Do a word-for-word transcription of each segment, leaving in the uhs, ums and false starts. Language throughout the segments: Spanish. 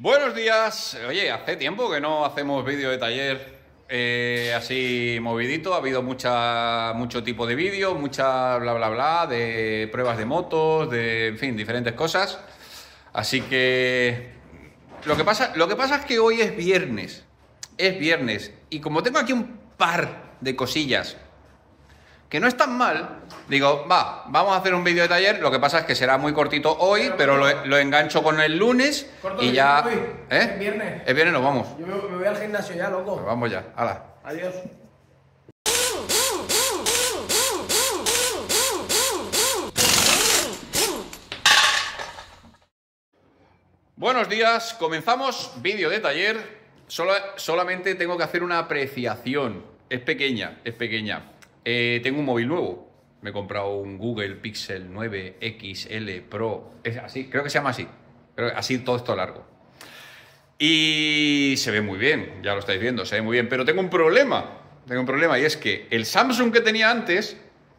Buenos días. Oye, hace tiempo que no hacemos vídeo de taller eh, así movidito. Ha habido mucha, mucho tipo de vídeo, mucha bla bla bla, de pruebas de motos, de, en fin, diferentes cosas. Así que lo que pasa, lo que pasa es que hoy es viernes. Es viernes. Y como tengo aquí un par de cosillas que no están mal, digo, va, vamos a hacer un vídeo de taller. Lo que pasa es que será muy cortito hoy, pero lo, lo engancho con el lunes. Corto, y ya... voy. ¿Eh? Es viernes. Es viernes, nos vamos. Yo me, me voy al gimnasio ya, loco. Pues vamos ya, hala. Adiós. Buenos días, comenzamos vídeo de taller. Solo, solamente tengo que hacer una apreciación. Es pequeña, es pequeña. Eh, tengo un móvil nuevo. Me he comprado un Google Pixel nueve X L Pro. Es así, creo que se llama así. Creo que así todo esto largo. Y se ve muy bien, ya lo estáis viendo, se ve muy bien. Pero tengo un problema. Tengo un problema y es que el Samsung que tenía antes,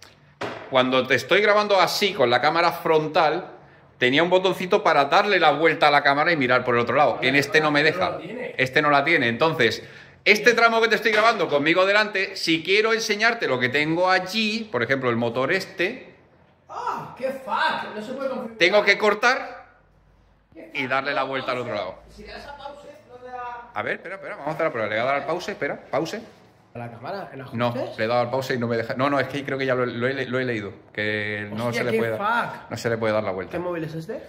cuando te estoy grabando así con la cámara frontal, tenía un botoncito para darle la vuelta a la cámara y mirar por el otro lado. En este no me deja. Este no la tiene. Entonces, este tramo que te estoy grabando conmigo delante, si quiero enseñarte lo que tengo allí, por ejemplo, el motor este... ¡Ah! ¡Qué fuck! No se puede configurar. Tengo que cortar y darle la vuelta al otro lado. Si le das a pause, no te da... A ver, espera, espera, vamos a hacer la prueba. Le voy a dar al pause, espera, pause. ¿A la cámara? ¿En ajustes? No, le he dado al pause y no me deja... No, no, es que creo que ya lo, lo he, lo he leído. Que no Hostia, se le qué puede dar, fuck. no se le puede dar la vuelta. ¿Qué móvil es este?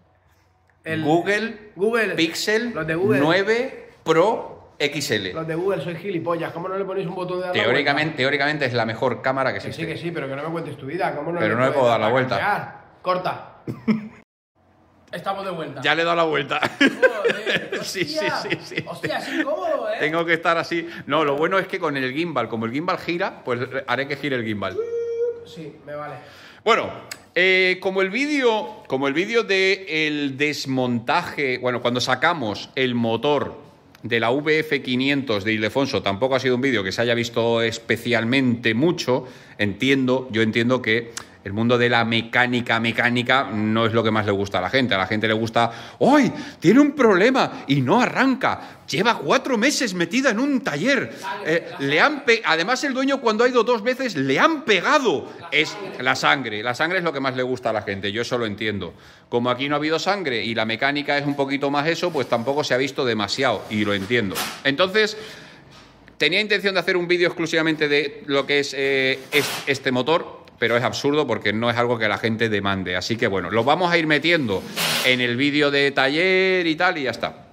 El... Google, Google Pixel los de Google. nueve Pro X L. Los de Google, soy gilipollas. ¿Cómo no le ponéis un botón de dar la Teóricamente, vuelta? teóricamente es la mejor cámara que Que existe. sí, que sí, pero que no me cuentes tu vida. ¿Cómo no Pero le no le puedo puedes dar la a vuelta. cambiar? Corta. Estamos de vuelta. Ya le he dado la vuelta. Joder, Sí, sí, hostia. sí, sí. Hostia, es incómodo, ¿eh? Tengo que estar así. No, lo bueno es que con el gimbal, como el gimbal gira, pues haré que gire el gimbal. Sí, me vale. Bueno, eh, como el vídeo, como el vídeo de el desmontaje, bueno, cuando sacamos el motor de la V F quinientos de Ildefonso, tampoco ha sido un vídeo que se haya visto especialmente mucho. Entiendo, yo entiendo que el mundo de la mecánica, mecánica, no es lo que más le gusta a la gente. A la gente le gusta, ¡ay! Tiene un problema y no arranca. Lleva cuatro meses metida en un taller. Eh, le han pe Además, el dueño, cuando ha ido dos veces, le han pegado. Es la sangre. La sangre es lo que más le gusta a la gente. Yo eso lo entiendo. Como aquí no ha habido sangre y la mecánica es un poquito más eso, pues tampoco se ha visto demasiado. Y lo entiendo. Entonces, tenía intención de hacer un vídeo exclusivamente de lo que es eh, este motor, pero es absurdo porque no es algo que la gente demande. Así que bueno, lo vamos a ir metiendo en el vídeo de taller y tal, y ya está.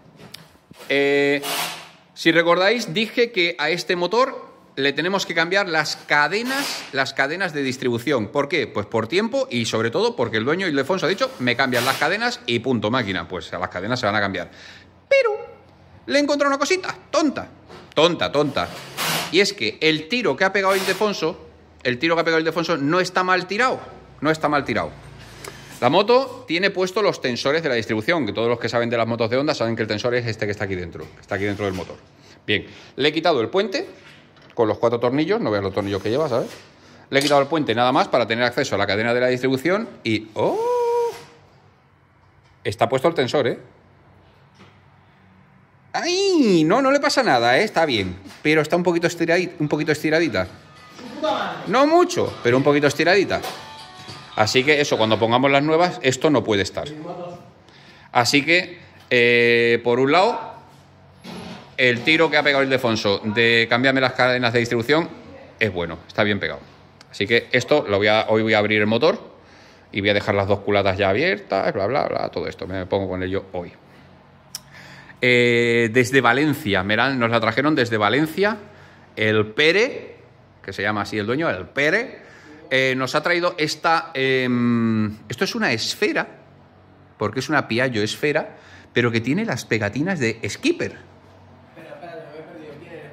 Eh, si recordáis, dije que a este motor le tenemos que cambiar las cadenas, las cadenas de distribución. ¿Por qué? Pues por tiempo y sobre todo porque el dueño Ildefonso ha dicho, me cambian las cadenas y punto, máquina. Pues a las cadenas se van a cambiar. Pero le he encontrado una cosita, tonta, tonta, tonta. Y es que el tiro que ha pegado Ildefonso, el tiro que ha pegado Ildefonso no está mal tirado, no está mal tirado. La moto tiene puesto los tensores de la distribución, que todos los que saben de las motos de Honda saben que el tensor es este que está aquí dentro, que está aquí dentro del motor. Bien, le he quitado el puente con los cuatro tornillos, no veas los tornillos que lleva, ¿sabes? Le he quitado el puente nada más para tener acceso a la cadena de la distribución y... ¡oh! Está puesto el tensor, ¿eh? ¡Ay! No, no le pasa nada, ¿eh? Está bien, pero está un poquito estiradita, un poquito estiradita. No mucho, pero un poquito estiradita. Así que eso, cuando pongamos las nuevas, esto no puede estar. Así que, eh, por un lado, el tiro que ha pegado Ildefonso de cambiarme las cadenas de distribución es bueno, está bien pegado. Así que esto, lo voy a, hoy voy a abrir el motor y voy a dejar las dos culatas ya abiertas, bla, bla, bla, todo esto. Me pongo con ello hoy. Eh, desde Valencia, nos la trajeron desde Valencia, el Pere, que se llama así el dueño, el Pere, eh, nos ha traído esta... Eh, esto es una esfera, porque es una Piaggio esfera, pero que tiene las pegatinas de Skipper. Espera, espera, me he perdido. ¿Quién eres?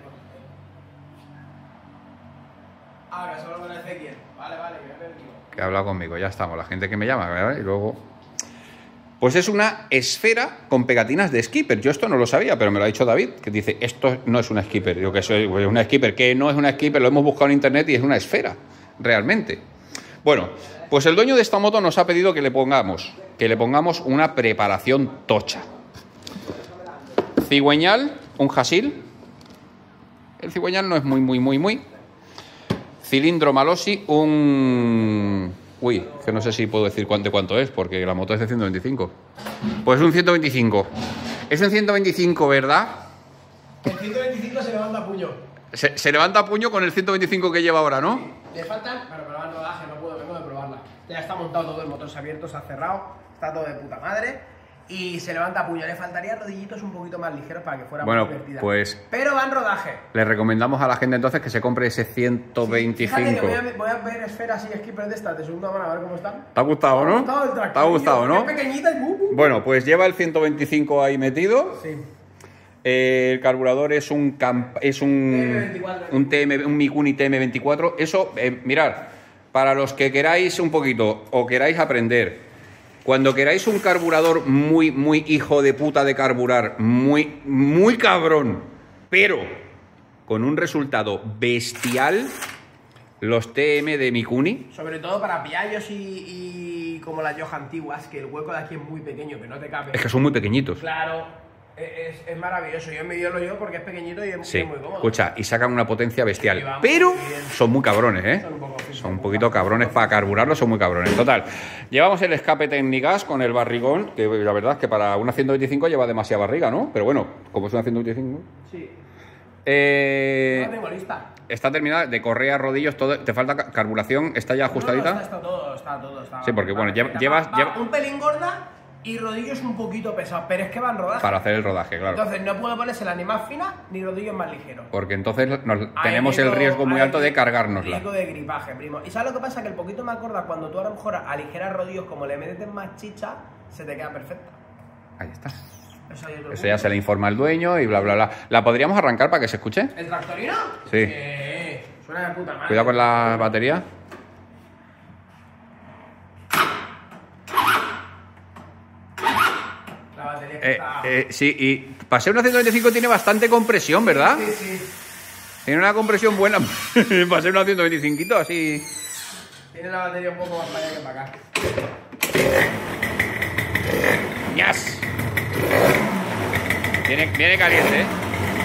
Ah, que solo conoce quién. Vale, vale, que me he perdido. Que ha hablado conmigo, ya estamos, la gente que me llama, ¿verdad? Y luego... Pues es una esfera con pegatinas de Skipper. Yo esto no lo sabía, pero me lo ha dicho David, que dice, esto no es una Skipper. Digo que eso es una Skipper, que no es una Skipper, lo hemos buscado en internet y es una esfera, realmente. Bueno, pues el dueño de esta moto nos ha pedido que le pongamos, que le pongamos una preparación tocha. cigüeñal, un Hasil. El cigüeñal no es muy, muy, muy, muy. Cilindro Malossi, un... Uy, que no sé si puedo decir cuánto, cuánto es, porque la moto es de ciento veinticinco. Pues un ciento veinticinco. Es un ciento veinticinco, ¿verdad? El ciento veinticinco se levanta a puño. Se, se levanta a puño con el ciento veinticinco que lleva ahora, ¿no? Le faltan, para probar el rodaje, no puedo, vengo de probarla. Ya está montado todo, el motor se ha abierto, se ha cerrado, está todo de puta madre. Y se levanta a puño, le faltaría rodillitos un poquito más ligeros para que fuera bueno, más divertida. Pues pero va en rodaje. Le recomendamos a la gente entonces que se compre ese ciento veinticinco. Sí, fíjate que voy, a, voy a ver esferas y skippers de estas de segunda mano a ver cómo están. ¿Te ha gustado, no? ¿Te ha gustado el tractor? ¿Te ha gustado, no? Es pequeñita y bu, bu. Bueno, pues lleva el ciento veinticinco ahí metido. Sí. Eh, el carburador es un camp es un T M veinticuatro. un T M, un Mikuni T M veinticuatro. Eso, eh, mirad, para los que queráis un poquito o queráis aprender, cuando queráis un carburador muy, muy hijo de puta de carburar, muy, muy cabrón, pero con un resultado bestial, los T M de Mikuni. Sobre todo para piallos y, y como las Yoja antiguas, que el hueco de aquí es muy pequeño, que no te cabe. Es que son muy pequeñitos. Claro. Es, es maravilloso, yo me dio lo yo porque es pequeñito y es, Sí, es muy cómodo. escucha, y sacan una potencia bestial. Vamos, Pero bien. son muy cabrones, ¿eh? Son un poco- Son un poquito cabrones para carburarlo, son muy cabrones. Total, llevamos el escape Technigas con el barrigón, que la verdad es que para una ciento veinticinco lleva demasiada barriga, ¿no? Pero bueno, como es una ciento veinticinco... Sí. Eh, No la tengo lista. está terminada de correa, rodillos, todo. ¿Te falta ca- carburación? ¿Está ya ajustadita? No, no, está, está todo, está todo. Está, Sí, porque, va bueno, perfecta. llevas- Va- lleva- va un pelín gorda y rodillos un poquito pesados, pero es que van rodajes. Para hacer el rodaje, claro. Entonces no puedo ponérsela ni más fina ni rodillos más ligeros. Porque entonces nos- Hay tenemos el riesgo muy hay alto de cargárnosla. Riesgo de gripaje, primo. ¿Y sabes lo que pasa? Que el poquito más gorda, cuando tú a lo mejor aligeras rodillos, como le metes más chicha, se te queda perfecta. Ahí está. Eso, hay otro Eso ya punto. se le informa al dueño y bla, bla, bla. ¿La podríamos arrancar para que se escuche? ¿El tractorino? Sí. Eh, suena de puta madre. Cuidado con la batería. La batería que Eh, está... eh, sí, y para ser una ciento veinticinco tiene bastante compresión, ¿verdad? Sí, sí. Tiene una compresión buena para ser una ciento veinticinco, así. Tiene la batería un poco más para allá que para acá. ¡Yes! Viene, viene caliente, ¿eh?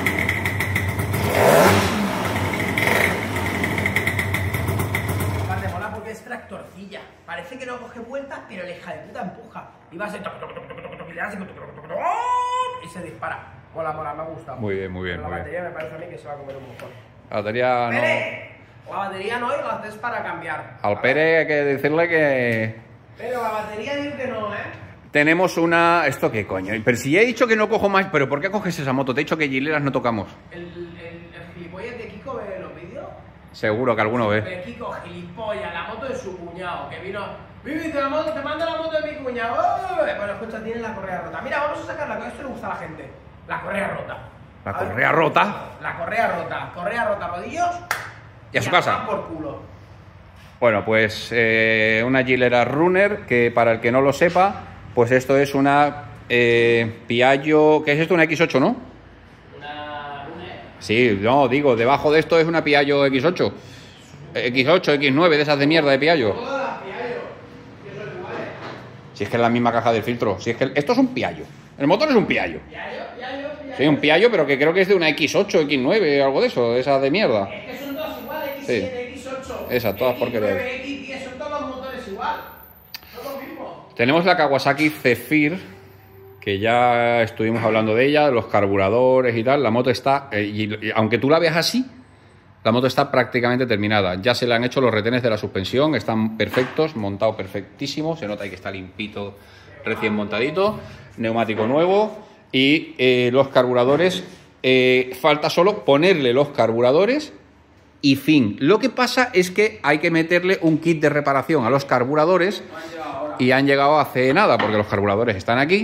Aparte mola porque es tractorcilla. Parece que no coge vueltas, pero la hija de puta empuja. Y va a ser... toc, toc, toc, toc, toc, y le hace toc, toc, toc, toc, toc, y se dispara. Mola, mola, me ha gustado. Muy bien, muy bien, Pero muy la bien. batería me parece a mí que se va a comer un mojón. La batería no. ¡Pere! La batería no, y la haces para cambiar. Al Pere hay que decirle que. Pero la batería digo que no, ¿eh? Tenemos una. ¿Esto qué coño? Pero si ya he dicho que no cojo más. ¿Pero por qué coges esa moto? Te he dicho que gileras no tocamos. El, el, el gilipollas de Kiko ve los vídeos. Seguro que alguno ve. De Kiko, gilipollas, la moto de su cuñado, que vino. Vivi, te, la moto, te mando la moto de mi cuñado. ¡Oh! Bueno, escucha, tiene la correa rota. Mira, vamos a sacarla, que esto le gusta a la gente. La correa rota. La A ver, correa rota. La correa rota. Correa rota, rodillos. Y a su casa. tomar por culo. Bueno, pues eh, una Gilera Runner, que para el que no lo sepa, pues esto es una eh, Piaggio. ¿Qué es esto? Una equis ocho, ¿no? Una. Una. Sí, no, digo, debajo de esto es una Piaggio equis ocho. equis ocho, equis nueve, de esas de mierda de Piaggio. Todas las Piaggio. Que son iguales. Si es que es la misma caja del filtro. Si es que esto es un Piaggio. El motor es un Piaggio. Piaggio, Piaggio, Piaggio. Sí, un Piaggio, pero que creo que es de una equis ocho, equis nueve, algo de eso, de esas de mierda. Es que son todas iguales, equis siete, equis ocho. Esas, todas porquerías. equis nueve, equis diez, son todos los motores igual. Son los mismos. Tenemos la Kawasaki Zephyr, que ya estuvimos hablando de ella, de los carburadores y tal. La moto está, eh, y, y aunque tú la veas así, la moto está prácticamente terminada. Ya se le han hecho los retenes de la suspensión, están perfectos, montado perfectísimo. Se nota ahí que está limpito, recién montadito, neumático nuevo. Y eh, los carburadores, eh, falta solo ponerle los carburadores y fin. Lo que pasa es que hay que meterle un kit de reparación a los carburadores y han llegado hace nada, porque los carburadores están aquí,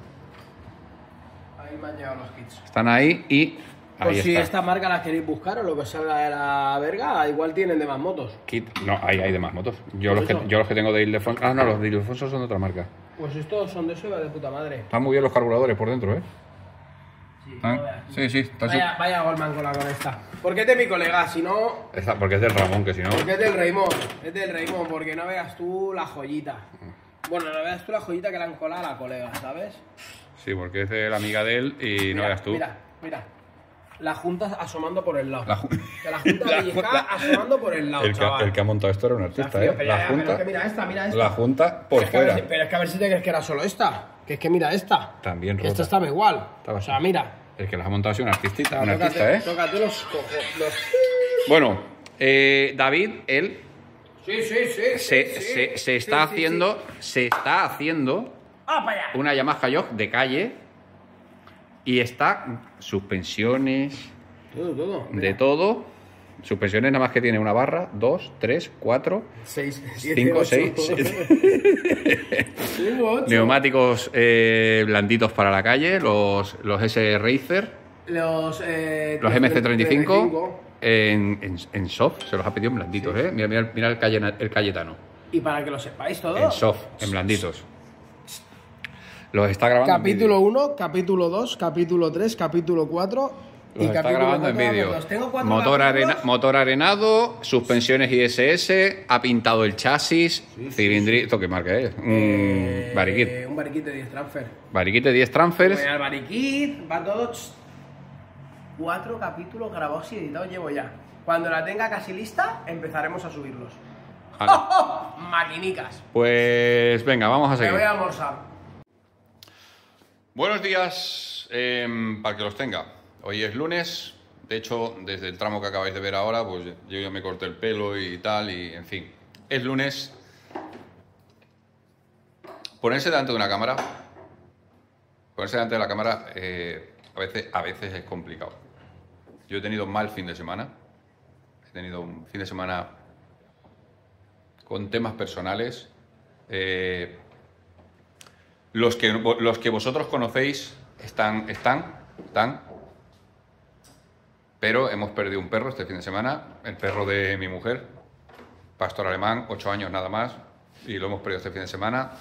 Ahí me han llegado los kits. están ahí y Por ahí si está. esta marca la queréis buscar o lo que salga de la verga, igual tienen de más motos. Kit, no, ahí hay demás motos. Yo Por los, que, eso. yo los que tengo de Ildefonso. Ah, no, los de Ildefonso son de otra marca. Pues estos son de eso y va de puta madre. Están muy bien los carburadores por dentro, ¿eh? Sí, ¿Ah? no veas. Sí, sí, está Vaya, vaya Goldman con la con esta. Porque es de mi colega, si no. Está- porque es del Ramón, que si no. Porque es del Raymond. Es del Raymond, porque no veas tú la joyita. Bueno, no veas tú la joyita que le han colado a la colega, ¿sabes? Sí, porque es de la amiga de él y Mira, no eras tú. Mira, mira. La junta asomando por el lado. La, ju- Que la junta La pellizcada junta- asomando por el lado, el, que, chaval. el que ha montado esto era un artista, Desafío, ¿eh? pero ya, La ya, pero junta, es que mira esta, mira esta. la junta por Pero es que a ver fuera. si- pero es que a ver si te crees que era solo esta. Que es que mira esta. También rota. Esta estaba igual. Estaba o sea, así. mira. El que las ha montado es un artista, un Tócate- artista, ¿eh? Tócate los cojos. Los... Bueno, eh, David, él Sí, sí, sí. se, sí, se, sí. se está Sí, sí, haciendo, sí. se está haciendo ¡Ah, para allá! una Yamaha Yoke de calle y está suspensiones, Todo, todo. de todo. Suspensiones nada más que tiene una barra, dos, tres, cuatro, seis, siete, cinco, ocho. seis, Cinco, ocho. neumáticos eh, blanditos para la calle, los, los S Racer, Los, eh, los M C treinta y cinco en, en, en soft, se los ha pedido en blanditos, ¿eh? Mira, mira, mira el, Calle- el Cayetano, Y para que lo sepáis todo. en soft, en blanditos. Los está grabando en Capítulo vídeo. uno, capítulo dos, capítulo tres, capítulo cuatro. Los está grabando en vídeo. Tengo cuatro Motor, arena, capítulos. motor arenado, suspensiones I S S, ha pintado el chasis, cilindrito, ¿qué marca es? Un Eh, Barikit. Un Barikit de diez transfer. Barikit de diez transfers. Voy al Barikit, va todo. ch- Cuatro capítulos grabados y editados llevo ya. Cuando la tenga casi lista, empezaremos a subirlos. Vale. Maquinicas. Pues venga, vamos a Me seguir. voy a almorzar. Buenos días, em, para que los tenga. Hoy es lunes, de hecho, desde el tramo que acabáis de ver ahora, pues yo ya me corté el pelo y tal, y en fin. Es lunes. Ponerse delante de una cámara, ponerse delante de la cámara, eh, a veces, a veces es complicado. Yo he tenido mal fin de semana, he tenido un fin de semana con temas personales. Eh, los, que, los que vosotros conocéis están, están, están, pero hemos perdido un perro este fin de semana, el perro de mi mujer, pastor alemán, ocho años nada más, y lo hemos perdido este fin de semana.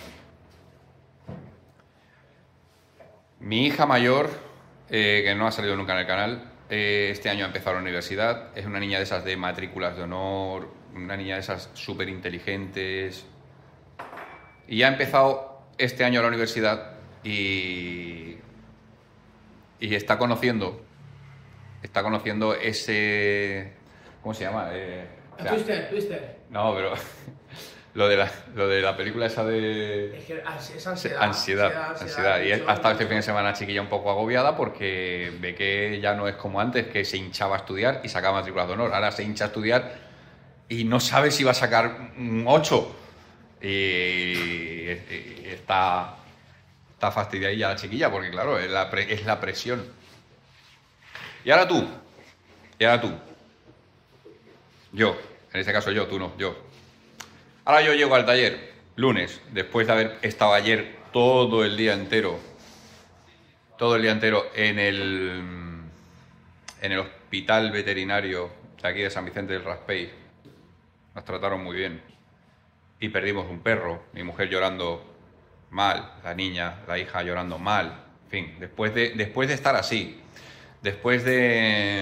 Mi hija mayor, eh, que no ha salido nunca en el canal, eh, este año ha empezado la universidad, es una niña de esas de matrículas de honor, una niña de esas súper inteligentes, y ha empezado este año la universidad y, y está conociendo, está conociendo ese, ¿cómo se llama? Eh, o sea, Twister, Twister. no, pero lo de la, lo de la película esa de... Es que ansi- es ansiedad. Ansiedad, ansiedad. Y ha estado este fin de semana chiquilla un poco agobiada porque ve que ya no es como antes, que se hinchaba a estudiar y sacaba matrículas de honor. Ahora se hincha a estudiar y no sabe si va a sacar un ocho. Y, y está, está fastidiada ya la chiquilla porque, claro, es la, pre- es la presión. Y ahora tú, y ahora tú. Yo, en este caso yo, tú no, yo. Ahora yo llego al taller, lunes, después de haber estado ayer todo el día entero, todo el día entero en el, en el hospital veterinario de aquí de San Vicente del Raspey. Nos trataron muy bien. Y perdimos un perro, mi mujer llorando mal, la niña, la hija llorando mal. En fin, después de, después de estar así, después de,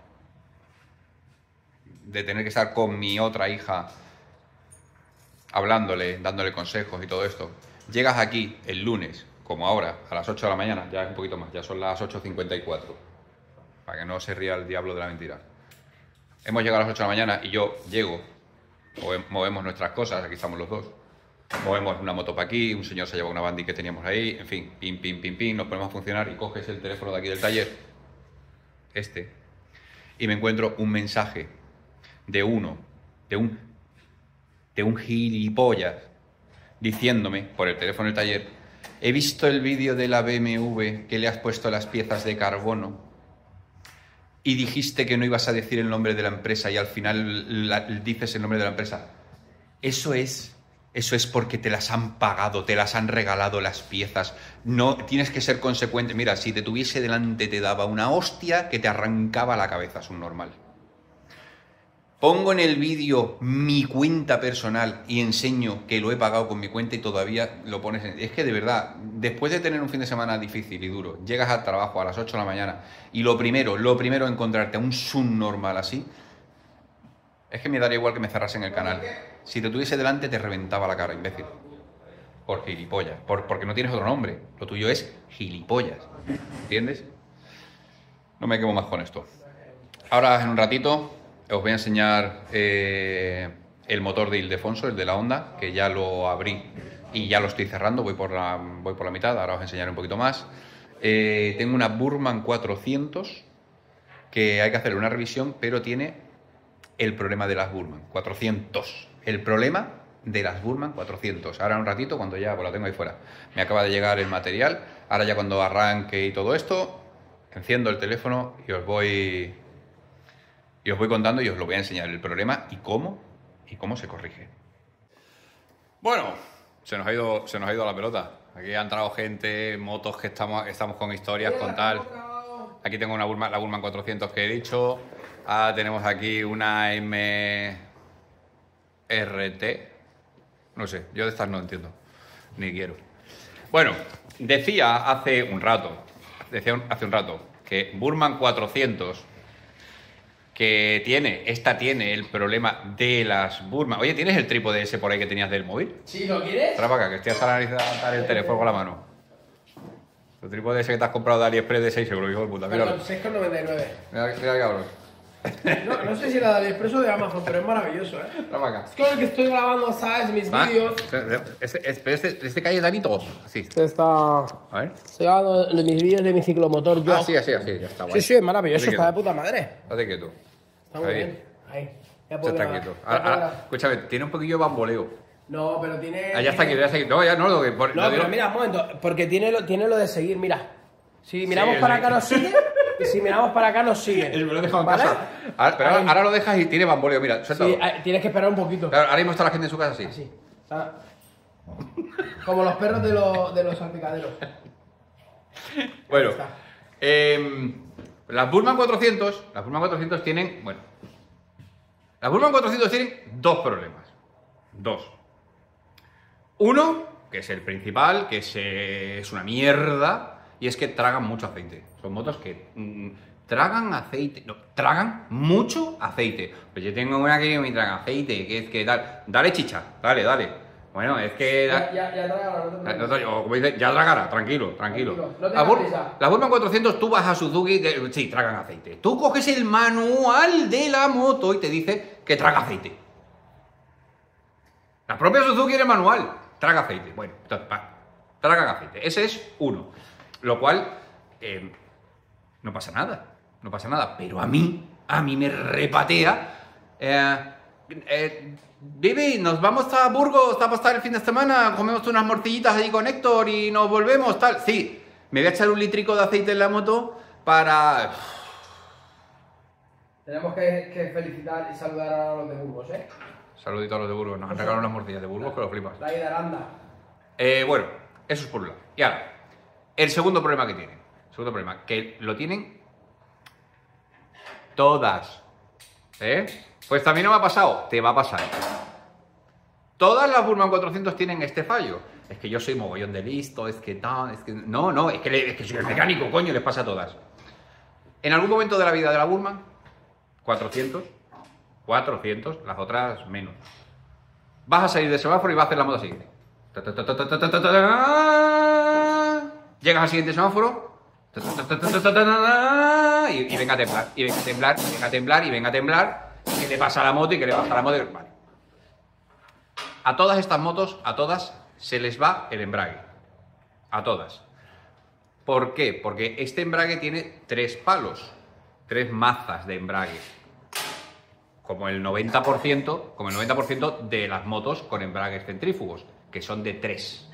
de tener que estar con mi otra hija hablándole, dándole consejos y todo esto, llegas aquí el lunes, como ahora, a las ocho de la mañana, ya es un poquito más, ya son las ocho cincuenta y cuatro, para que no se ría el diablo de la mentira. Hemos llegado a las ocho de la mañana y yo llego, move- movemos nuestras cosas, aquí estamos los dos, movemos una moto para aquí, un señor se lleva una bandi que teníamos ahí, en fin, pim, pim, pim, pim, nos ponemos a funcionar y coges el teléfono de aquí del taller, este, y me encuentro un mensaje de uno, de un, de un gilipollas, diciéndome por el teléfono del taller: he visto el vídeo de la B M W que le has puesto las piezas de carbono y dijiste que no ibas a decir el nombre de la empresa y al final la- dices el nombre de la empresa. Eso es, eso es porque te las han pagado, te las han regalado las piezas. No, tienes que ser consecuente. Mira, si te tuviese delante te daba una hostia que te arrancaba la cabeza, es un normal. Pongo en el vídeo mi cuenta personal y enseño que lo he pagado con mi cuenta y todavía lo pones en... Es que de verdad, después de tener un fin de semana difícil y duro, llegas al trabajo a las ocho de la mañana y lo primero, lo primero encontrarte a un subnormal así, es que me daría igual que me cerrasen el canal. Si te tuviese delante te reventaba la cara, imbécil. Por gilipollas. Por, porque no tienes otro nombre. Lo tuyo es gilipollas. ¿Entiendes? No me quemo más con esto. Ahora, en un ratito, os voy a enseñar eh, el motor de Ildefonso, el de la Honda, que ya lo abrí y ya lo estoy cerrando. Voy por la, voy por la mitad. Ahora os enseñaré un poquito más. Eh, tengo una Burman cuatrocientos que hay que hacerle una revisión, pero tiene el problema de las Burman cuatrocientos. El problema de las Burman cuatrocientos. Ahora un ratito, cuando ya pues, la tengo ahí fuera. Me acaba de llegar el material. Ahora ya cuando arranque y todo esto, enciendo el teléfono y os voy y os voy contando y os lo voy a enseñar el problema y cómo y cómo se corrige. Bueno, se nos ha ido se nos ha ido la pelota. Aquí ha entrado gente, motos que estamos estamos con historias, con tal. Aquí tengo una Burman, la Burman cuatrocientos que he dicho. Ah, tenemos aquí una M R T. No sé, yo de estas no entiendo, ni quiero. Bueno, decía hace un rato, decía hace un rato, que Burman cuatrocientos, que tiene, esta tiene el problema de las Burman. Oye, ¿tienes el trípode ese por ahí que tenías del móvil? Sí, ¿lo quieres? Trae para acá, que estoy hasta la nariz de levantar el teléfono con la mano. El trípode ese que te has comprado de AliExpress de seis euros, hijo de puta. Míralo. seis con noventa y nueve. Mira, mira, cabrón. No, no sé si era de AliExpress o de Amazon, pero es maravilloso, ¿eh? Trae para acá. Es con el que estoy grabando, ¿sabes? Mis Ah, vídeos. Este, este, este, este Cayetanito. Sí. Este está... A ver. Estoy grabando mis vídeos de mi ciclomotor yo. Ah, sí, así, así, ya está. Sí, Guay. sí, es maravilloso, Estate está de quieto. puta madre. Estate quieto. Está muy Ahí. bien. Ahí. Ya Ya puedo está grabar. quieto. Ya Ahora, puedo ahora, grabar. escúchame, tiene un poquillo de bamboleo. No, pero tiene... Ah, ya está quieto, ya está quieto. No, ya no, lo que... Por, No, lo pero digo- mira, un momento, porque tiene lo, tiene lo de seguir, mira. Si miramos Sí, para sí. acá nos sigue, y si miramos para acá nos sigue. Me lo he dejado en ¿Vale? casa. Ahora, pero ahora, Ahí. ahora lo dejas y tiene bamboleo, mira, suéltalo. Sí, ahí, tienes que esperar un poquito. Claro, ahora mismo está la gente en su casa así. Así. Está- Como los perros de, los de los salpicaderos. Bueno, Ahí está. eh, las Burman cuatrocientos, las Burman cuatrocientos tienen, bueno, las Burman cuatrocientos tienen dos problemas. Dos. Uno, que es el principal, que es, eh, es una mierda, y es que tragan mucho aceite. Son motos que mm, tragan aceite, no, tragan mucho aceite. Pues yo tengo una que me traga aceite, que es que tal, dale chicha, dale, dale. Bueno, es que... Ya, ya, ya tragaron, no te Ah, no, preocupes. o como dice, ya tragará, tranquilo, tranquilo. Tranquilo, no te la, Bur- prisa. la Burman cuatrocientos, tú vas a Suzuki, que- sí, tragan aceite. Tú coges el manual de la moto y te dice que traga aceite. La propia Suzuki en el manual, traga aceite. Bueno, entonces, va, tragan aceite. Ese es uno. Lo cual, eh, no pasa nada, no pasa nada. Pero a mí, a mí me repatea. Eh, eh, Vivi, nos vamos a Burgos a pasar el fin de semana, comemos unas morcillitas allí con Héctor y nos volvemos, tal. Sí, me voy a echar un litrico de aceite en la moto para... Tenemos que, que felicitar y saludar a los de Burgos, ¿eh? Saludito a los de Burgos, nos han regalado unas morcillas de Burgos que lo flipas. La de Aranda. Eh, bueno, eso es por un lado. Y ahora, el segundo problema que tienen. Segundo problema, que lo tienen todas. ¿Eh? Pues también no me ha pasado, te va a pasar. Todas las Burman cuatrocientos tienen este fallo. Es que yo soy mogollón de listo, es que tal, es que... No, no, es que, le- es que soy el mecánico, coño, les pasa a todas. En algún momento de la vida de la Burman, cuatrocientos, cuatrocientos, las otras menos. Vas a salir del semáforo y vas a hacer la moto siguiente. Ta, ta, ta, ta, ta, ta, ta, ta, ta. Llegas al siguiente semáforo. Ta, ta, ta, ta, ta, ta, ta, ta, Y, y venga a temblar, y venga a temblar, y venga a temblar, y venga a temblar. ¿Qué le pasa a la moto y qué le pasa a la moto? Vale. A todas estas motos, a todas, se les va el embrague. A todas. ¿Por qué? Porque este embrague tiene tres palos, tres mazas de embrague. Como el noventa por ciento, como el noventa por ciento de las motos con embragues centrífugos, que son de tres.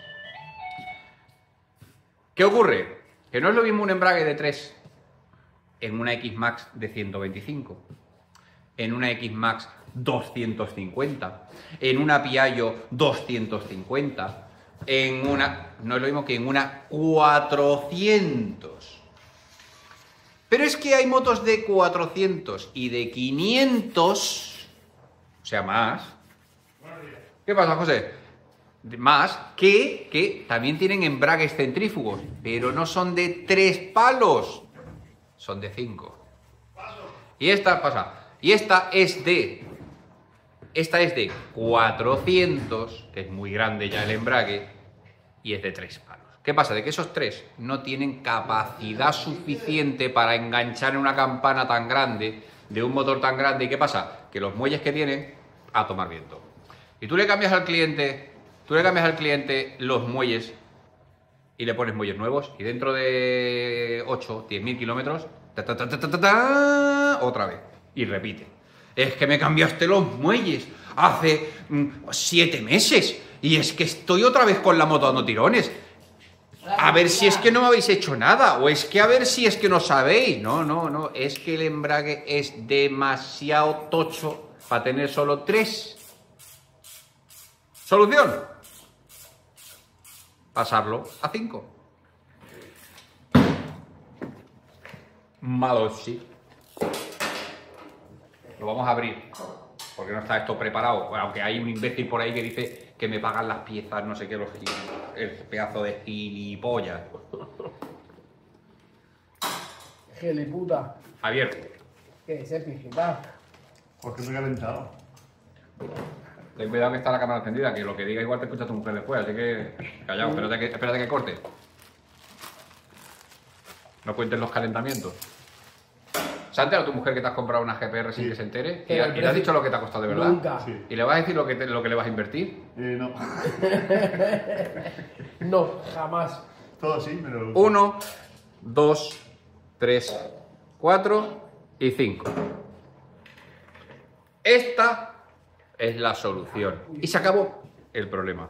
¿Qué ocurre? Que no es lo mismo un embrague de tres en una X-Max de ciento veinticinco, en una X-Max doscientos cincuenta, en una Piaggio doscientos cincuenta, en una... no es lo mismo que en una cuatrocientos. Pero es que hay motos de cuatrocientos y de quinientos, o sea, más. ¿Qué pasa, José? Más que, que también tienen embragues centrífugos, pero no son de tres palos, son de cinco. Y esta pasa, y esta es de, esta es de cuatrocientos, que es muy grande ya el embrague, y es de tres palos. ¿Qué pasa? De que esos tres no tienen capacidad suficiente para enganchar en una campana tan grande, de un motor tan grande. ¿Y qué pasa? Que los muelles que tienen, a tomar viento. Y tú le cambias al cliente, tú le cambias al cliente los muelles y le pones muelles nuevos y dentro de ocho, diez mil kilómetros, ta, ta, ta, ta, ta, ta, ta, otra vez. Y repite. Es que me cambiaste los muelles hace mm, siete meses y es que estoy otra vez con la moto dando tirones. A ver si es que no me habéis hecho nada, o es que a ver si es que no sabéis. No, no, no, es que el embrague es demasiado tocho para tener solo tres. ¿Solución? Pasarlo a cinco. Malo sí. Lo vamos a abrir, porque no está esto preparado. Bueno, aunque hay un imbécil por ahí que dice que me pagan las piezas, no sé qué, los el pedazo de gilipollas. Giliputa. Abierto. ¿Qué es, pijita? Porque me he calentado. Ten cuidado que está la cámara encendida, que lo que diga igual te escucha tu mujer después, así que callado, espérate que, espérate que corte. No cuentes los calentamientos. ¿Se ha enterado tu mujer que te has comprado una G P R sin Sí. que se entere? ¿Y, Pero y el le has precio- dicho lo que te ha costado de verdad? Nunca. Sí. ¿Y le vas a decir lo que, te- lo que le vas a invertir? Eh, no. No, jamás. Todo sí, pero... Uno, dos, tres, cuatro y cinco. Esta es la solución. Y se acabó el problema.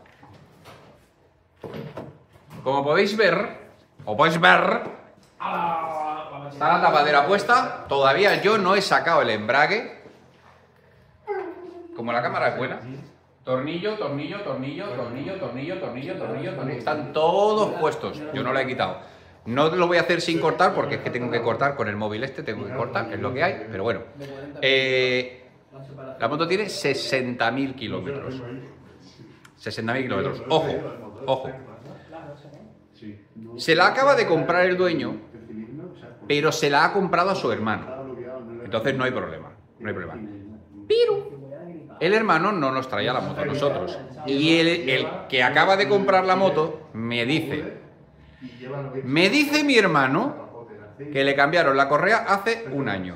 Como podéis ver, o podéis ver, está la tapadera puesta. Todavía yo no he sacado el embrague. Como la cámara es buena. Tornillo, tornillo, tornillo, tornillo, tornillo, tornillo, tornillo, tornillo. Están todos puestos. Yo no lo he quitado. No lo voy a hacer sin cortar porque es que tengo que cortar con el móvil este. Tengo que cortar, es lo que hay. Pero bueno. Eh, la moto tiene sesenta mil kilómetros. sesenta mil kilómetros. Ojo, ojo. Se la acaba de comprar el dueño, pero se la ha comprado a su hermano. Entonces no hay problema. No hay problema. Pero el hermano no nos traía la moto a nosotros. Y el, el que acaba de comprar la moto me dice, me dice mi hermano que le cambiaron la correa hace un año.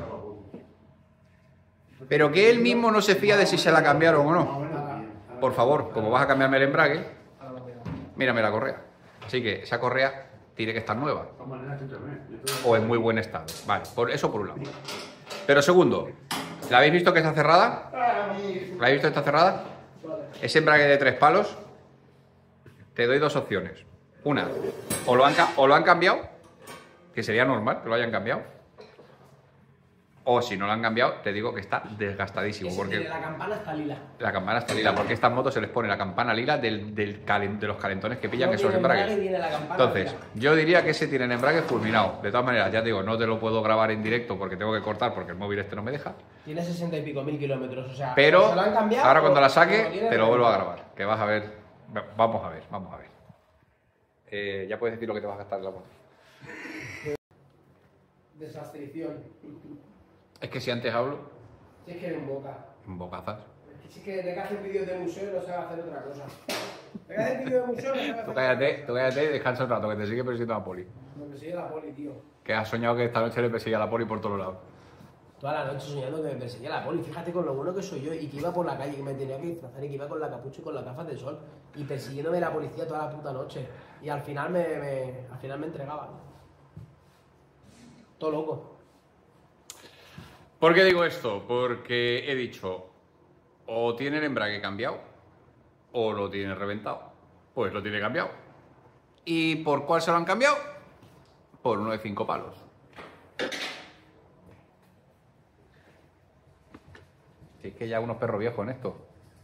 Pero que él mismo no se fía de si se la cambiaron o no. Por favor, como vas a cambiarme el embrague, mírame la correa. Así que esa correa tiene que estar nueva. O en muy buen estado. Vale, por eso por un lado. Pero segundo, ¿la habéis visto que está cerrada? ¿La habéis visto que está cerrada? Ese embrague de tres palos, te doy dos opciones. Una, o lo han, ca- o lo han cambiado, que sería normal que lo hayan cambiado. O si no lo han cambiado, te digo que está desgastadísimo. Ese Porque tiene la campana está lila. la campana está lila, porque a estas motos se les pone la campana lila del, del calen- de los calentones que pillan No esos tiene embragues. embrague y tiene la campana Entonces, lila. yo diría que ese tiene el embrague fulminado. De todas maneras, ya te digo, no te lo puedo grabar en directo porque tengo que cortar porque el móvil este no me deja. Tiene sesenta y pico mil kilómetros, o sea, Pero o se lo han cambiado, ahora cuando o- la o saque, tiene te lo vuelvo a reventado. grabar. Que vas a ver. Vamos a ver, vamos a ver. Eh, ya puedes decir lo que te vas a gastar en la moto. Desastrición. Es que si antes hablo, Si es que eres un boca. en bocazas. Si es que te que hacer vídeos de museo y no sabe hacer otra cosa. Te que hacer vídeos de museo y no sabe hacer Tú cállate, tú cállate y descansa un rato, que te sigue persiguiendo la poli. Me persigue la poli, tío. Que has soñado que esta noche le persigue a la poli por todos lados. Toda la noche soñando que me perseguía la poli. Fíjate con lo bueno que soy yo y que iba por la calle, que me tenía que disfrazar y que iba con la capucha y con las gafas de sol y persiguiéndome la policía toda la puta noche. Y al final me, me- al final me entregaban. Todo loco. ¿Por qué digo esto? Porque he dicho, o tiene el embrague cambiado, o lo tiene reventado. Pues lo tiene cambiado. ¿Y por cuál se lo han cambiado? Por uno de cinco palos. Si es que ya unos perros viejos en esto.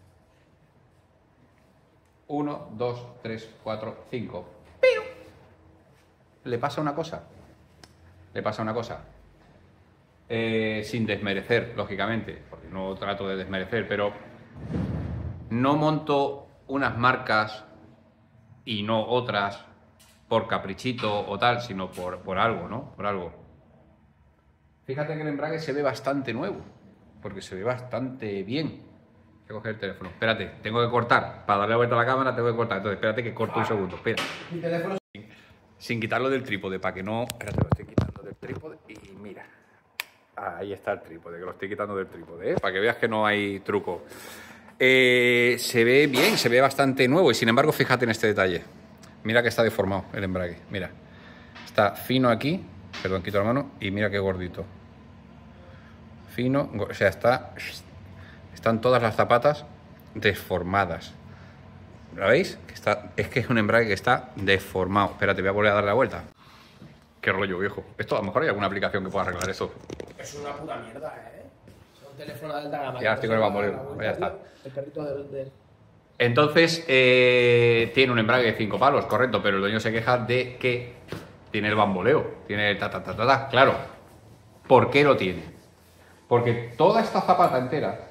Uno, dos, tres, cuatro, cinco. Pero le pasa una cosa. Le pasa una cosa. Eh, sin desmerecer, lógicamente, porque no trato de desmerecer, pero no monto unas marcas y no otras por caprichito o tal, sino por, por algo, ¿no? Por algo. Fíjate que el embrague se ve bastante nuevo, porque se ve bastante bien. Voy a coger el teléfono. Espérate, tengo que cortar. Para darle vuelta a la cámara tengo que cortar. Entonces, espérate que corto un segundo. Espera. Mi teléfono. Sin quitarlo del trípode, para que no... Espérate, lo estoy quitando del trípode y mira. Ahí está el trípode, que lo estoy quitando del trípode, ¿eh? Para que veas que no hay truco. Eh, se ve bien, se ve bastante nuevo y sin embargo, fíjate en este detalle. Mira que está deformado el embrague, mira. Está fino aquí, perdón, quito la mano y mira qué gordito. Fino, o sea, está... Están todas las zapatas deformadas. ¿Lo veis? Que está, es que es un embrague que está deformado. Espérate, voy a volver a darle la vuelta. Qué rollo, viejo. Esto a lo mejor hay alguna aplicación que pueda arreglar eso. Es una puta mierda, ¿eh? Es un teléfono de alta gama. Ya estoy con el bamboleo, ya está. El perrito del... del... Entonces, eh, tiene un embrague de cinco palos, correcto, pero el dueño se queja de que tiene el bamboleo, tiene el ta ta ta ta ta. Claro, ¿por qué lo tiene? Porque toda esta zapata entera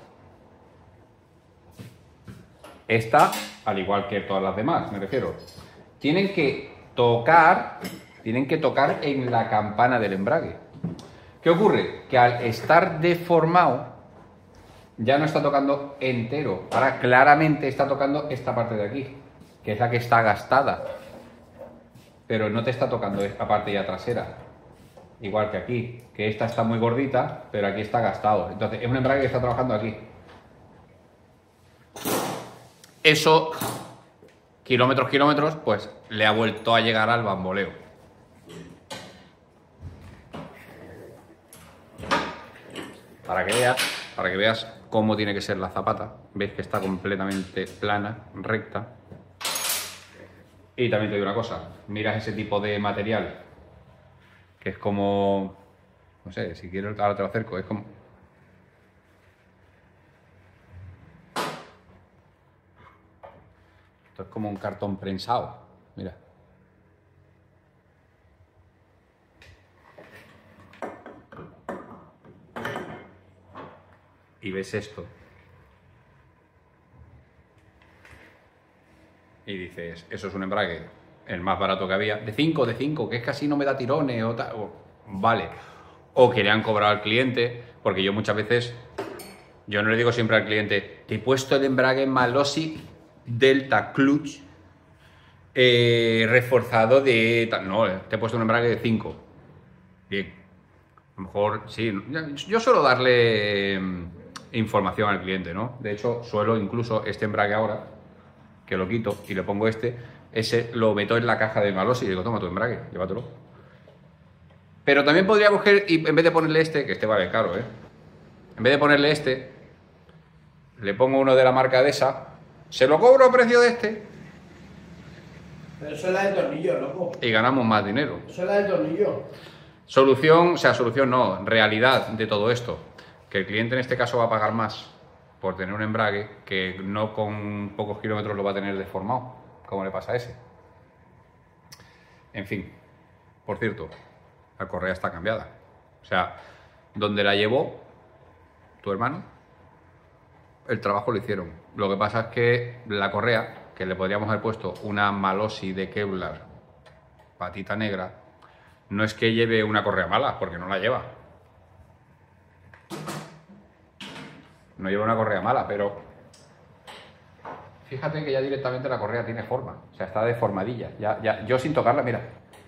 está, al igual que todas las demás, me refiero, tienen que tocar, tienen que tocar en la campana del embrague. ¿Qué ocurre? Que al estar deformado, ya no está tocando entero. Ahora claramente está tocando esta parte de aquí, que es la que está gastada. Pero no te está tocando esta parte ya trasera. Igual que aquí, que esta está muy gordita, pero aquí está gastado. Entonces, es un embrague que está trabajando aquí. Eso, kilómetros, kilómetros, pues le ha vuelto a llegar al bamboleo. Para que veas, para que veas cómo tiene que ser la zapata. Ves que está completamente plana, recta. Y también te digo una cosa, miras ese tipo de material, que es como, no sé, si quieres ahora te lo acerco, es como... Esto es como un cartón prensado, mira. Y ves esto. Y dices, eso es un embrague, el más barato que había, de cinco, de cinco, que es que así no me da tirones, o tal, o, vale. O que le han cobrado al cliente, porque yo muchas veces, yo no le digo siempre al cliente, te he puesto el embrague Malossi Delta Clutch eh, reforzado de... No, te he puesto un embrague de cinco. Bien. A lo mejor, sí, yo suelo darle eh, información al cliente, ¿no? De hecho, suelo incluso este embrague ahora, que lo quito y le pongo este, ese lo meto en la caja de Malossi y digo, toma tu embrague, llévatelo. Pero también podría coger y en vez de ponerle este, que este vale caro, ¿eh? En vez de ponerle este, le pongo uno de la marca de esa, se lo cobro a precio de este. Pero eso es la de tornillo, loco. Y ganamos más dinero. Eso es la de tornillo. Solución, o sea, solución no, realidad de todo esto. Que el cliente en este caso va a pagar más por tener un embrague que no con pocos kilómetros lo va a tener deformado, como le pasa a ese. En fin, por cierto, la correa está cambiada. O sea, donde la llevó tu hermano, el trabajo lo hicieron. Lo que pasa es que la correa, que le podríamos haber puesto una Malossi de Kevlar, patita negra, no es que lleve una correa mala, porque no la lleva. No lleva una correa mala, pero fíjate que ya directamente la correa tiene forma. O sea, está deformadilla. Ya, ya, yo sin tocarla, mira.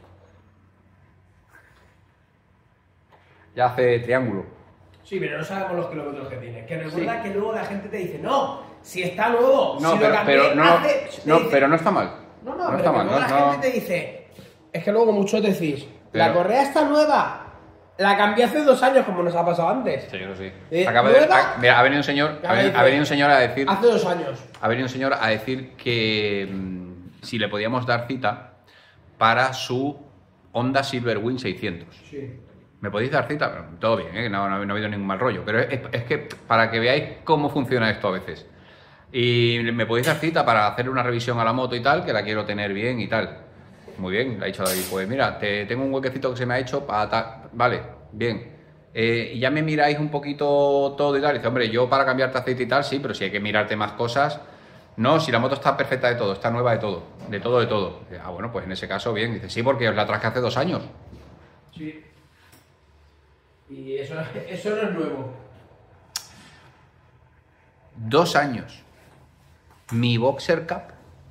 Ya hace triángulo. Sí, pero no sabemos los kilómetros que tiene. Que recuerda sí. Que luego la gente te dice, no, si está nuevo, no, si pero, lo cambié, pero, no, hace... no, dice, pero no está mal. No, no, no pero está mal. luego No, la no. gente te dice, es que luego muchos decís, Pero... la correa está nueva. La cambié hace dos años, como nos ha pasado antes. Sí, eso sí. Eh, Acaba de, nueva, ha, mira, ha venido un señor, ha venido, ha venido un señor a decir, hace dos años. ha venido un señor a decir que mmm, si le podíamos dar cita para su Honda Silverwing seiscientos. Sí. ¿Me podéis dar cita? Todo bien, ¿eh? no, no, no ha habido ningún mal rollo. Pero es, es que para que veáis cómo funciona esto a veces. Y me podéis dar cita para hacer una revisión a la moto y tal, que la quiero tener bien y tal. Muy bien, le ha dicho David, pues mira, te, tengo un huequecito que se me ha hecho para tal. Vale, bien. Eh, ya me miráis un poquito todo y tal. Y dice, hombre, yo para cambiarte aceite y tal, sí, pero si hay que mirarte más cosas. No, si la moto está perfecta de todo, está nueva de todo, de todo, de todo. Dice, ah, bueno, pues en ese caso, bien. Dice, sí, porque os la traje hace dos años. Sí. Y eso, eso no es nuevo. Dos años. Mi Boxer Cup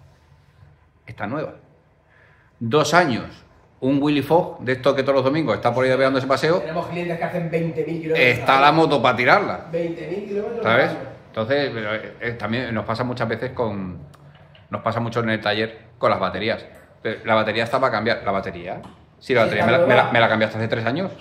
está nueva. Dos años. Un Willy Fogg, de estos que todos los domingos está por ahí pegando ese paseo. Tenemos clientes que hacen veinte mil kilómetros. Está la moto para tirarla. veinte mil kilómetros. ¿Sabes? Entonces, eh, eh, también nos pasa muchas veces con... Nos pasa mucho en el taller con las baterías. La batería está para cambiar. ¿La batería? Sí, la batería me la, me la, me la cambiaste hace tres años.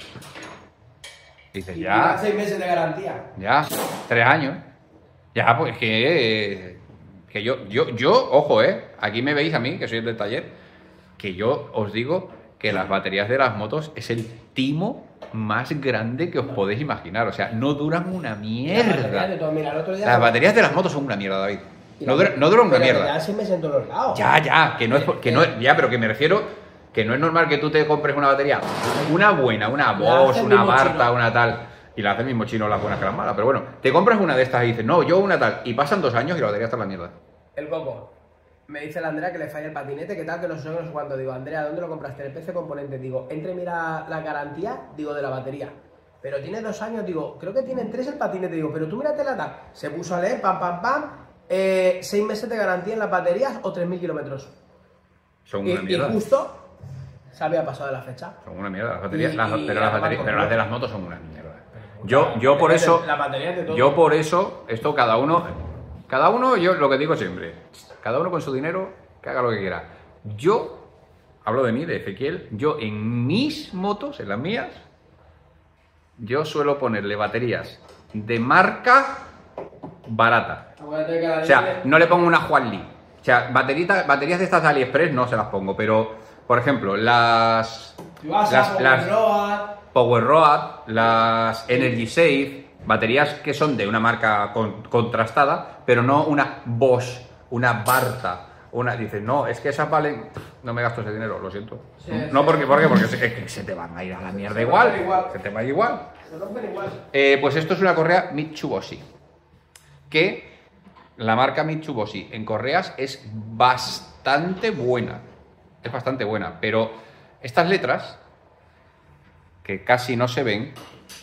Dices, Y ya... seis meses de garantía. Ya, tres años. Ya, pues que... eh, que yo, yo, yo, ojo, eh. Aquí me veis a mí, que soy el del taller, que yo os digo que las baterías de las motos es el timo más grande que os podéis imaginar. O sea, no duran una mierda. Las baterías de las motos son una mierda, David. No, dura, no duran una mierda. Ya seis meses en todos los lados. Ya, ya, que no es, que no es, ya, pero que me refiero que no es normal que tú te compres una batería, una buena, una Bosch, una Barta, una tal, y la hace el mismo chino las buenas que las malas. Pero bueno, te compras una de estas y dices, no, yo una tal, y pasan dos años y la batería está en la mierda. El coco. Me dice la Andrea que le falla el patinete, que tal, que no sé, no sé cuánto. Digo, Andrea, ¿dónde lo compraste? En el P C Componente. Digo, entre mira la garantía, digo, de la batería. Pero tiene dos años, digo, creo que tienen tres el patinete. Digo, pero tú mírate la tal. Se puso a leer, pam, pam, pam. Eh, seis meses de garantía en las baterías o tres mil kilómetros. Son Y, una mierda. y justo se había pasado de la fecha. Son una mierda las baterías, Y- las- y pero, las la baterías, marca, pero ¿no? las de las motos son una mierda. Yo, yo por Depende eso, de la batería de todo. yo por eso, esto cada uno, cada uno, yo lo que digo siempre, cada uno con su dinero, que haga lo que quiera. Yo, hablo de mí, de Ezequiel, yo en mis motos, en las mías, yo suelo ponerle baterías de marca barata. Acuérdate que la O sea, de- no le pongo una Juan Lee. O sea, bateritas, baterías de estas de AliExpress no se las pongo, pero, por ejemplo, las... Yuasa, las, las Powerroad. Power Road, las Energy Safe, baterías que son de una marca con- contrastada, pero no una Bosch, una Barta, una... Dices, no, es que esas valen... No me gasto ese dinero, lo siento. Sí, no, sí. porque, porque, porque se- es que se te van a ir a la mierda Se igual. rompen igual. Se te va a ir igual. Se rompen igual. Eh, pues esto es una correa Mitsubishi, que la marca Mitsubishi en correas es bastante buena, es bastante buena, pero estas letras, que casi no se ven,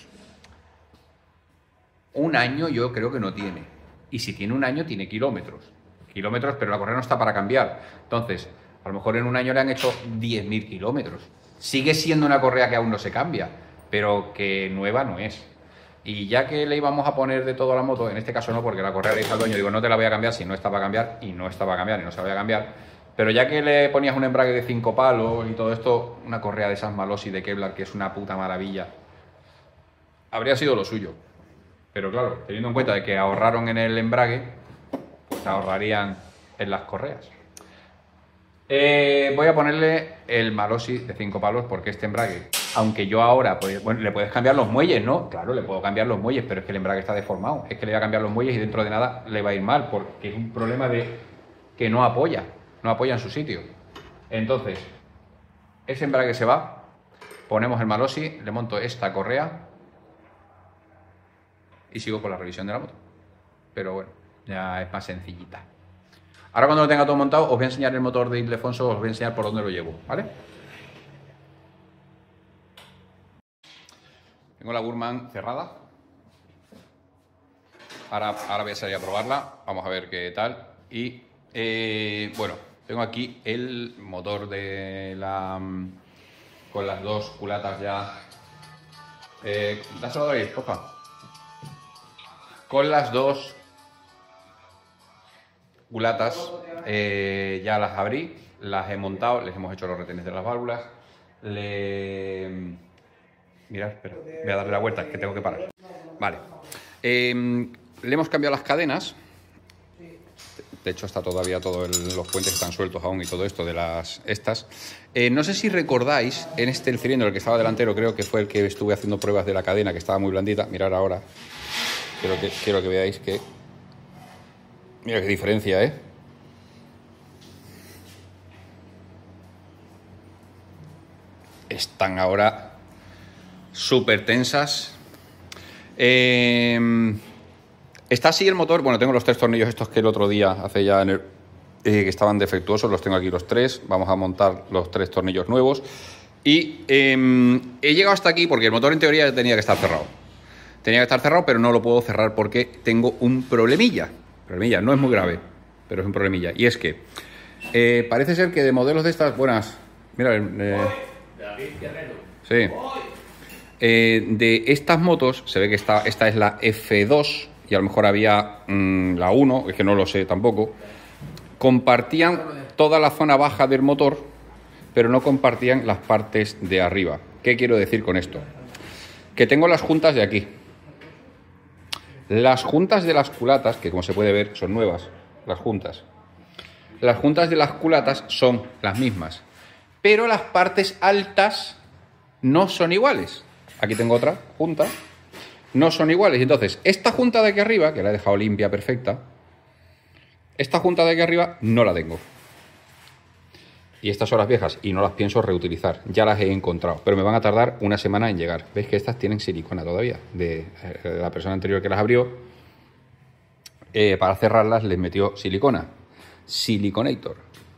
un año yo creo que no tiene, y si tiene un año tiene kilómetros, kilómetros, pero la correa no está para cambiar, entonces a lo mejor en un año le han hecho diez mil kilómetros, sigue siendo una correa que aún no se cambia, pero que nueva no es. Y ya que le íbamos a poner de todo a la moto, en este caso no, porque la correa le dije al dueño, digo, no te la voy a cambiar si no está para cambiar, y no está para cambiar, y no se la voy a cambiar. Pero ya que le ponías un embrague de cinco palos y todo esto, una correa de esas Malossi de Kevlar, que es una puta maravilla, habría sido lo suyo. Pero claro, teniendo en cuenta de que ahorraron en el embrague, pues ahorrarían en las correas. Eh, voy a ponerle el Malossi de cinco palos porque este embrague, aunque yo ahora, pues, bueno, le puedes cambiar los muelles, ¿no? Claro, le puedo cambiar los muelles, pero es que el embrague está deformado. Es que le voy a cambiar los muelles y dentro de nada le va a ir mal porque es un problema de que no apoya, no apoya en su sitio. Entonces, ese embrague se va, ponemos el Malossi, le monto esta correa y sigo con la revisión de la moto. Pero bueno, ya es más sencillita. Ahora cuando lo tenga todo montado, os voy a enseñar el motor de Ildefonso, os voy a enseñar por dónde lo llevo, ¿vale? Tengo la Burman cerrada. Ahora, ahora voy a salir a probarla, vamos a ver qué tal. Y, eh, bueno, tengo aquí el motor de la... con las dos culatas ya... Eh, dáselo ahí, porfa. Con las dos culatas eh, ya las abrí, las he montado, les hemos hecho los retenes de las válvulas. Le... Mirad, espera, voy a darle la vuelta, que tengo que parar. Vale. Eh, le hemos cambiado las cadenas. De hecho, está todavía todos los puentes están sueltos aún y todo esto de las estas. Eh, no sé si recordáis, en este el cilindro, el que estaba delantero, creo que fue el que estuve haciendo pruebas de la cadena, que estaba muy blandita. Mirad ahora. Quiero que, quiero que veáis que... Mira qué diferencia, ¿eh? Están ahora súper tensas. Eh, está así el motor. Bueno, tengo los tres tornillos estos que el otro día, hace ya en el, eh, que estaban defectuosos. Los tengo aquí los tres. Vamos a montar los tres tornillos nuevos. Y eh, he llegado hasta aquí porque el motor en teoría tenía que estar cerrado. Tenía que estar cerrado, pero no lo puedo cerrar porque tengo un problemilla. Problemilla, no es muy grave, pero es un problemilla. Y es que eh, parece ser que de modelos de estas buenas... Mira, eh, sí. Eh, de estas motos, se ve que esta, esta es la F dos y a lo mejor había mmm, la uno, es que no lo sé tampoco. Compartían toda la zona baja del motor, pero no compartían las partes de arriba. ¿Qué quiero decir con esto? Que tengo las juntas de aquí. Las juntas de las culatas, que como se puede ver son nuevas, las juntas. Las juntas de las culatas son las mismas, pero las partes altas no son iguales. Aquí tengo otra junta, no son iguales. Entonces, esta junta de aquí arriba, que la he dejado limpia, perfecta, esta junta de aquí arriba no la tengo. Y estas son las viejas y no las pienso reutilizar. Ya las he encontrado, pero me van a tardar una semana en llegar. ¿Veis que estas tienen silicona todavía? De, de la persona anterior que las abrió, eh, para cerrarlas les metió silicona. Siliconator.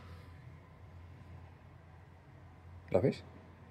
¿La ves?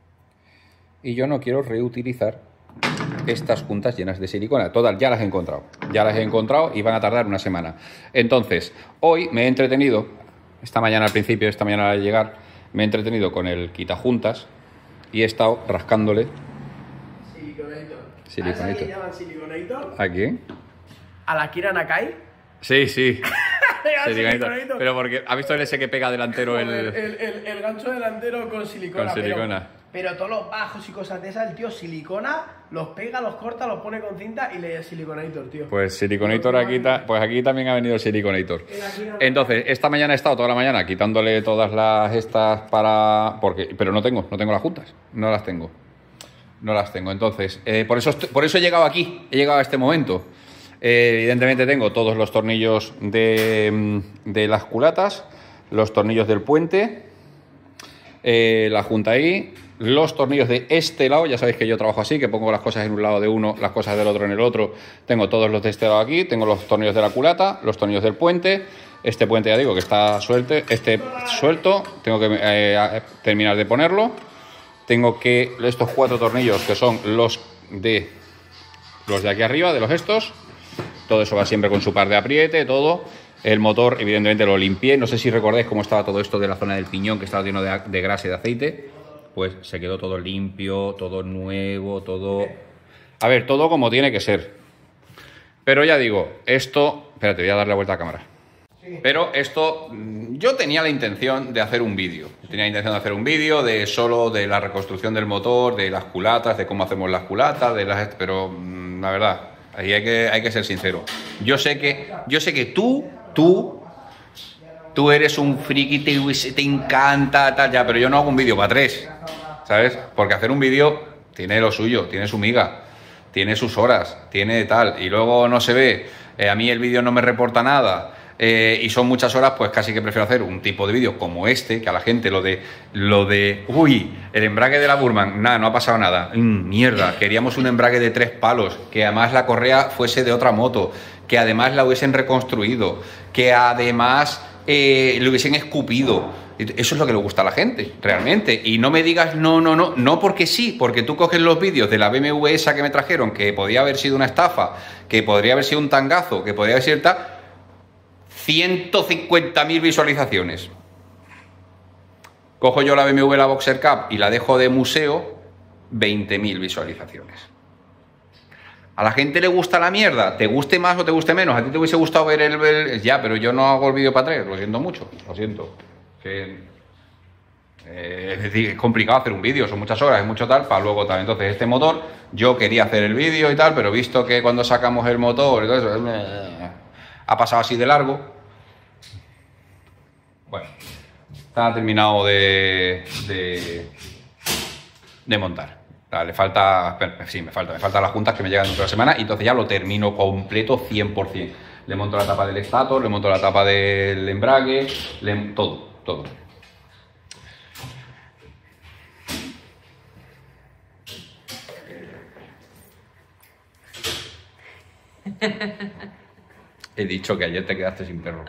Y yo no quiero reutilizar estas juntas llenas de silicona. Todas ya las he encontrado. Ya las he encontrado y van a tardar una semana. Entonces, hoy me he entretenido, esta mañana al principio, esta mañana al llegar, me he entretenido con el quitajuntas y he estado rascándole. Siliconator. Siliconator. ¿A esa que llaman Siliconator? ¿A quién? ¿A la Kira Nakai? Sí, sí. Siliconator. Pero porque ha visto el ese que pega delantero el... El, el, el, el gancho delantero con silicona. Con silicona. Pero, pero todos los bajos y cosas de esas, el tío silicona, los pega, los corta, los pone con cinta y le Siliconator, tío. Pues Siliconator aquí, ta, pues aquí también ha venido el Siliconator. Entonces, esta mañana he estado toda la mañana quitándole todas las estas para... porque Pero no tengo, no tengo las juntas. No las tengo. No las tengo. Entonces, eh, por, eso, por eso he llegado aquí, he llegado a este momento. Eh, evidentemente tengo todos los tornillos de, de las culatas, los tornillos del puente, eh, la junta ahí, los tornillos de este lado. Ya sabéis que yo trabajo así, que pongo las cosas en un lado de uno, las cosas del otro en el otro. Tengo todos los de este lado aquí, tengo los tornillos de la culata, los tornillos del puente. Este puente ya digo que está suelto, este suelto, tengo que eh, terminar de ponerlo. Tengo que estos cuatro tornillos que son los de los de aquí arriba, de los estos. Todo eso va siempre con su par de apriete, todo. El motor, evidentemente, lo limpié. No sé si recordáis cómo estaba todo esto de la zona del piñón, que estaba lleno de, de grasa y de aceite. Pues se quedó todo limpio, todo nuevo, todo... A ver, todo como tiene que ser. Pero ya digo, esto... Espérate, voy a darle la vuelta a cámara. Pero esto... Yo tenía la intención de hacer un vídeo. Tenía la intención de hacer un vídeo de solo de la reconstrucción del motor, de las culatas, de cómo hacemos las culatas, de las... Pero, la verdad... Ahí hay que, hay que ser sincero. Yo sé que, yo sé que tú, tú, tú eres un friki, te, te encanta, tal, ya, pero yo no hago un vídeo para tres, ¿sabes? Porque hacer un vídeo tiene lo suyo, tiene su miga, tiene sus horas, tiene tal, y luego no se ve. Eh, a mí el vídeo no me reporta nada. Eh, y son muchas horas, pues casi que prefiero hacer un tipo de vídeo como este, que a la gente lo de, lo de, uy, el embrague de la Burman, nada, no ha pasado nada, mm, mierda, queríamos un embrague de tres palos, que además la correa fuese de otra moto, que además la hubiesen reconstruido, que además eh, le hubiesen escupido. Eso es lo que le gusta a la gente, realmente. Y no me digas no, no, no, no porque sí, porque tú coges los vídeos de la B M W esa que me trajeron, que podía haber sido una estafa, que podría haber sido un tangazo, que podría haber sido tal... ciento cincuenta mil visualizaciones. Cojo yo la B M W, la Boxer Cup, y la dejo de museo, veinte mil visualizaciones. ¿A la gente le gusta la mierda? ¿Te guste más o te guste menos? ¿A ti te hubiese gustado ver el... el... Ya, pero yo no hago el vídeo para tres, lo siento mucho, lo siento. Que... Eh, es decir, es complicado hacer un vídeo, son muchas horas, es mucho tal, para luego tal. Entonces, este motor, yo quería hacer el vídeo y tal, pero visto que cuando sacamos el motor y todo eso, eh, ha pasado así de largo. Bueno, está terminado de, de, de montar. O sea, le falta, sí, me falta, me faltan las juntas que me llegan dentro de la semana y entonces ya lo termino completo cien por cien. Le monto la tapa del estator, le monto la tapa del embrague, le, todo, todo. He dicho que ayer te quedaste sin perro.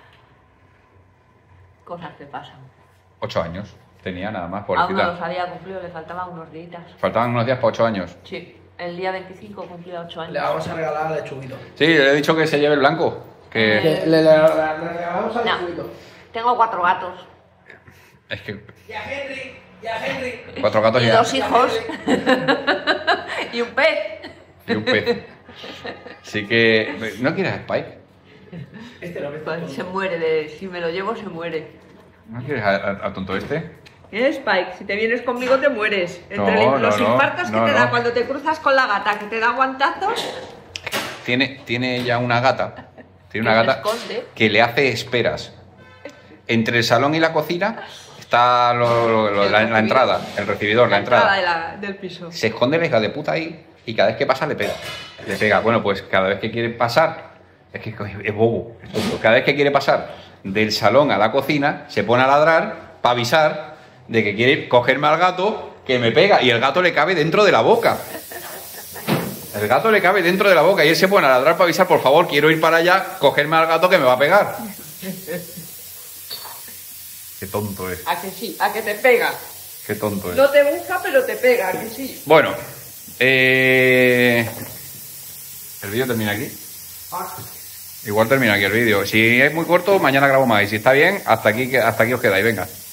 Cosas que pasan. Ocho años tenía nada más, Aún no pobrecita. los había cumplido, le faltaban unos días. Faltaban unos días para ocho años. Sí, el día veinticinco cumplía ocho años. Le vamos a regalar lechuguito. Sí, le he dicho que se lleve el blanco. Que Que le, le- le- le regalamos al No. chiquito. Tengo cuatro gatos es que Y a Henry, y a Henry. cuatro gatos y y, dos hijos y un pez. y un pez. Así que ¿no quieres a Spike? Este no me está. Pues se muere de. Si me lo llevo, se muere. ¿No quieres a- a- al tonto este? ¿Qué, Spike? Si te vienes conmigo, te mueres. Entre No, los no, no, infartos no, que te no. da cuando te cruzas con la gata, que te da guantazos. Tiene, tiene ya una gata. Tiene una Que se gata esconde. que le hace esperas. Entre el salón y la cocina está lo- lo- lo- El la, la recibidor. entrada, el recibidor, la, entrada. de la- del piso. Se esconde la hija de puta ahí y cada vez que pasa le pega. Le pega. Bueno, pues cada vez que quiere pasar, es que es bobo, es tonto. Cada vez que quiere pasar del salón a la cocina, se pone a ladrar para avisar de que quiere cogerme al gato que me pega y el gato le cabe dentro de la boca. El gato le cabe dentro de la boca y él se pone a ladrar para avisar, por favor, quiero ir para allá, cogerme al gato que me va a pegar. Qué tonto es, ¿A que sí? ¿A que te pega? qué tonto es. No te busca, pero te pega, ¿a que sí? Bueno, eh... ¿el vídeo termina aquí? Igual termina aquí el vídeo. Si es muy corto, mañana grabo más. Y si está bien, hasta aquí, hasta aquí os quedáis. Venga.